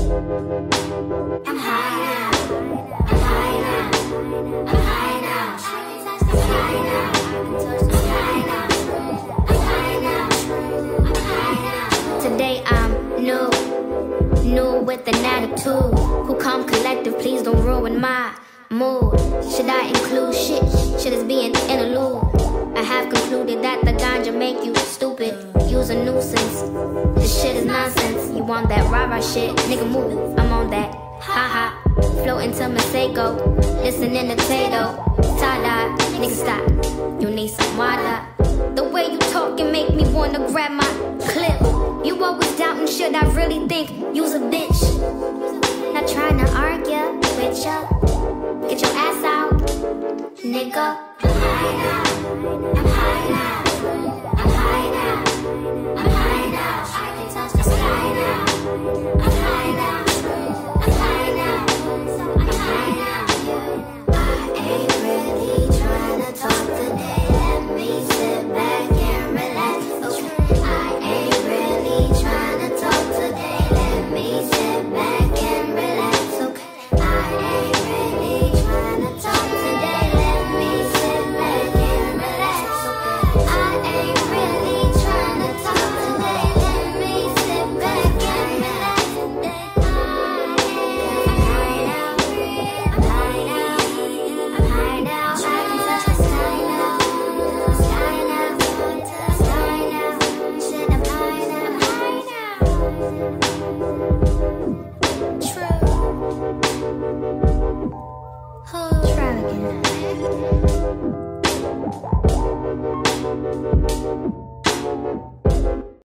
I'm high now. I'm high now. I'm high now. I'm high now. I'm high now. I'm high now. I'm high now. Today I'm new with an attitude. Who come collective, please don't ruin my mood. Should I include shit? Shit is being interlude. I have concluded that the ganja make you stupid. Use a nuisance. This shit is nonsense. You want that rah-rah shit? Nigga move, I'm on that. Ha-ha. Floating to Masego. Listening to Tato. Tada. Nigga stop. You need some water. The way you talk can make me wanna grab my clip. You always doubting shit, I really think you's a bitch. Not trying to argue with ya. Get your ass out, nigga.